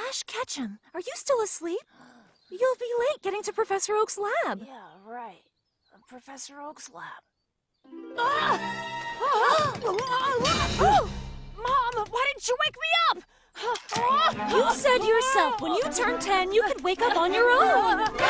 Ash Ketchum, are you still asleep? You'll be late getting to Professor Oak's lab. Yeah, right. Professor Oak's lab. Mom, why didn't you wake me up? You said yourself when you turn 10 you could wake up on your own.